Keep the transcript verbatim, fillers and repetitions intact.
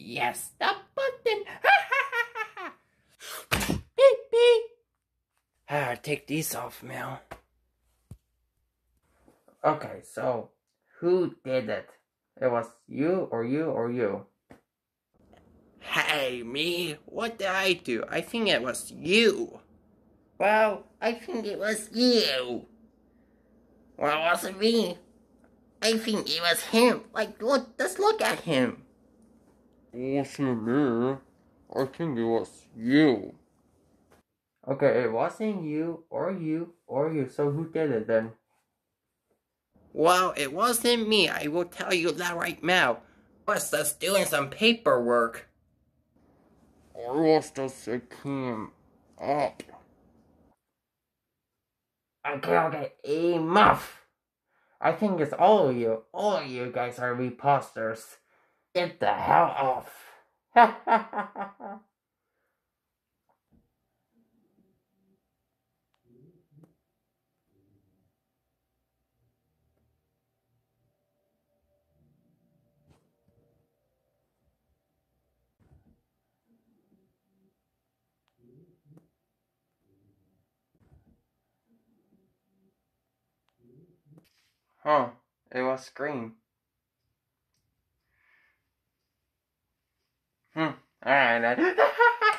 Yes, the button. Beep, beep. Ah, take these off, Mel. Okay, so who did it? It was you or you or you? Hey, me? What did I do? I think it was you. Well, I think it was you. Well, it wasn't me. I think it was him. Like, look, just look at him. It wasn't me. I think it was you. Okay, it wasn't you, or you, or you, so who did it then? Well, it wasn't me, I will tell you that right now. I was just doing some paperwork. I was just came up. Okay, okay, enough! I think it's all of you. All of you guys are reposters. Get the hell off. Ha ha ha ha ha. Huh, it was green. Hmm, alright then.